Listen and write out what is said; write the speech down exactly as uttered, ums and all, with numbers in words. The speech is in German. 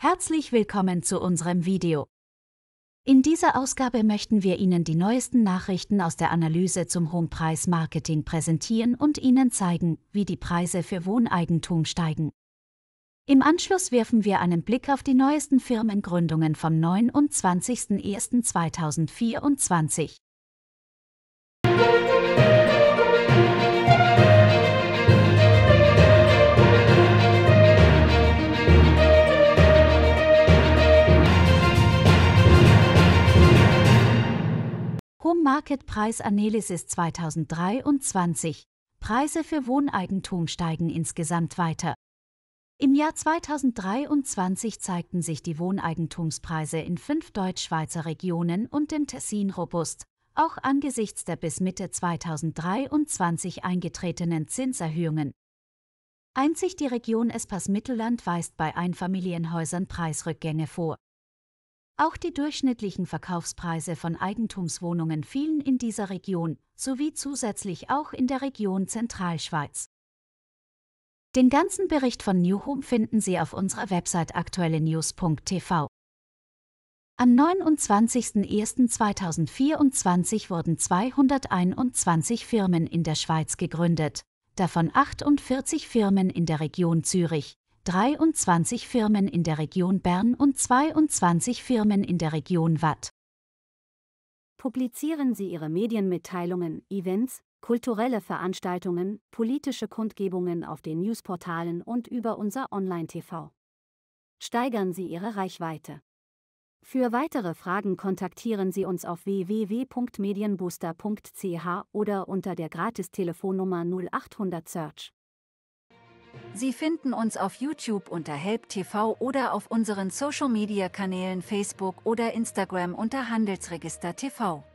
Herzlich willkommen zu unserem Video. In dieser Ausgabe möchten wir Ihnen die neuesten Nachrichten aus der Analyse zum Homepreis-Marketing präsentieren und Ihnen zeigen, wie die Preise für Wohneigentum steigen. Im Anschluss werfen wir einen Blick auf die neuesten Firmengründungen vom neunundzwanzigsten ersten zweitausendvierundzwanzig. Home Market Price Analysis zweitausenddreiundzwanzig. Preise für Wohneigentum steigen insgesamt weiter. Im Jahr zweitausenddreiundzwanzig zeigten sich die Wohneigentumspreise in fünf Deutschschweizer Regionen und im Tessin robust, auch angesichts der bis Mitte zweitausenddreiundzwanzig eingetretenen Zinserhöhungen. Einzig die Region Espas-Mittelland weist bei Einfamilienhäusern Preisrückgänge vor. Auch die durchschnittlichen Verkaufspreise von Eigentumswohnungen fielen in dieser Region, sowie zusätzlich auch in der Region Zentralschweiz. Den ganzen Bericht von New Home finden Sie auf unserer Website aktuelle news punkt t v. Am neunundzwanzigsten ersten zweitausendvierundzwanzig wurden zweihunderteinundzwanzig Firmen in der Schweiz gegründet, davon achtundvierzig Firmen in der Region Zürich, dreiundzwanzig Firmen in der Region Bern und zweiundzwanzig Firmen in der Region Waadt. Publizieren Sie Ihre Medienmitteilungen, Events, kulturelle Veranstaltungen, politische Kundgebungen auf den Newsportalen und über unser Online-T V. Steigern Sie Ihre Reichweite. Für weitere Fragen kontaktieren Sie uns auf w w w punkt medienbooster punkt c h oder unter der Gratis-Telefonnummer null achthundert Search. Sie finden uns auf YouTube unter Help T V oder auf unseren Social-Media-Kanälen Facebook oder Instagram unter Handelsregister T V.